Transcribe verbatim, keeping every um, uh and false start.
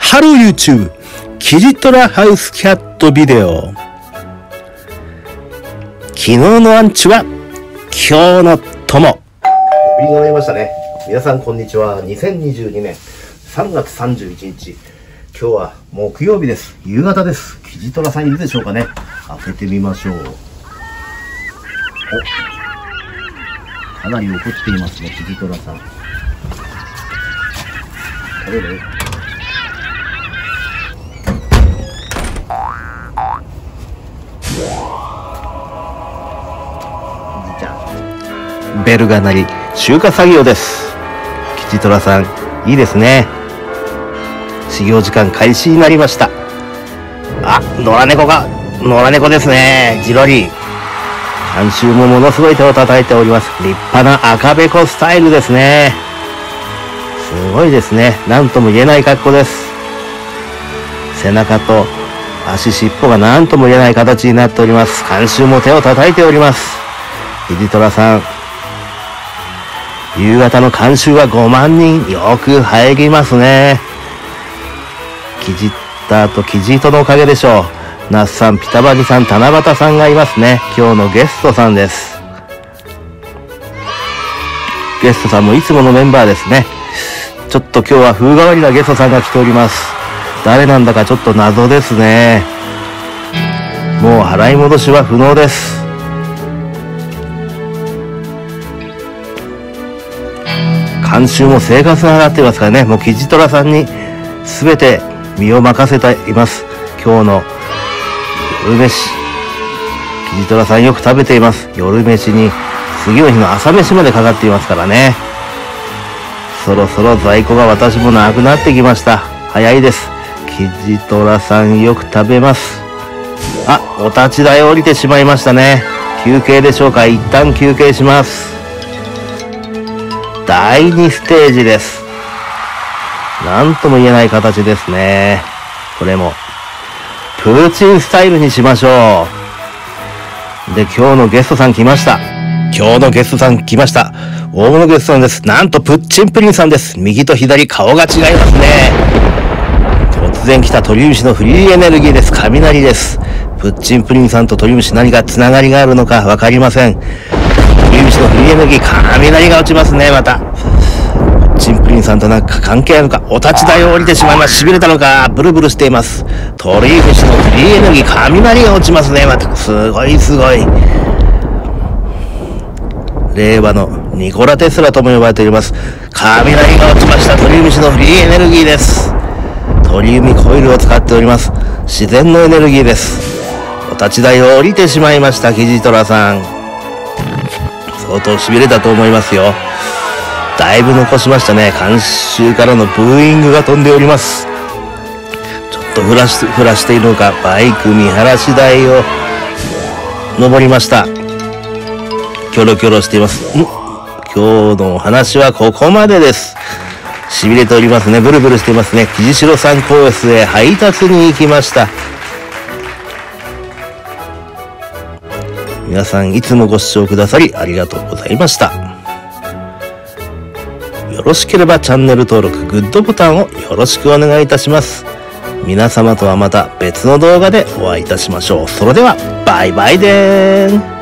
ハロー YouTube キジトラハウスキャットビデオ。昨日のアンチは今日の友。 振りが終りましたね。皆さんこんにちは。にせんにじゅうにねんさんがつさんじゅういちにち、今日は木曜日です。夕方です。キジトラさんいるでしょうかね。開けてみましょう。お、かなり怒っていますね、キジトラさん。食べる？ ベルが鳴り、集荷作業です。キジトラさん、いいですね。始業時間開始になりました。あ、野良猫が、野良猫ですね。ジロリ。監修もものすごい手を叩いております。立派な赤べこスタイルですね。すごいですね。なんとも言えない格好です。背中と足、尻尾がなんとも言えない形になっております。監修も手を叩いております。キジトラさん、夕方の監修はごまんにん、よく入りますね。キジッターとキジ糸のおかげでしょう。那須さん、ピタバギさん、七夕さんがいますね。今日のゲストさんです。ゲストさんもいつものメンバーですね。ちょっと今日は風変わりなゲストさんが来ております。誰なんだかちょっと謎ですね。もう払い戻しは不能です。監修も生活が上がっていますからね。もうキジトラさんに全て身を任せています。今日の夜飯、キジトラさんよく食べています。夜飯に次の日の朝飯までかかっていますからね。そろそろ在庫が私もなくなってきました。早いです。キジトラさんよく食べます。あ、お立ち台降りてしまいましたね。休憩でしょうか。一旦休憩します。だいにステージです。なんとも言えない形ですね。これもプーチンスタイルにしましょう。で、今日のゲストさん来ました。今日のゲストさん来ました。大物ゲストさんです。なんとプッチンプリンさんです。右と左顔が違いますね。突然来た鳥虫のフリーエネルギーです。雷です。プッチンプリンさんと鳥虫何かつながりがあるのかわかりません。鳥虫のフリーエネルギー、雷が落ちますね。またプッチンプリンさんとなんか関係あるのか。お立ち台を降りてしまいます。痺れたのかブルブルしています。鳥虫のフリーエネルギー、雷が落ちますね。またすごいすごい。令和のニコラテスラとも呼ばれております。雷が落ちました。鳥虫のフリーエネルギーです。鳥海コイルを使っております。自然のエネルギーです。お立ち台を降りてしまいました。キジトラさん、相当痺れたと思いますよ。だいぶ残しましたね。監修からのブーイングが飛んでおります。ちょっとふらし、ふらしているのか。バイク見晴らし台を登りました。キョロキョロしています。ん今日のお話はここまでです。痺れておりますね。ブルブルしていますね。キジシロさんコースへ配達に行きました。皆さんいつもご視聴くださりありがとうございました。よろしければチャンネル登録、グッドボタンをよろしくお願いいたします。皆様とはまた別の動画でお会いいたしましょう。それではバイバイでーん。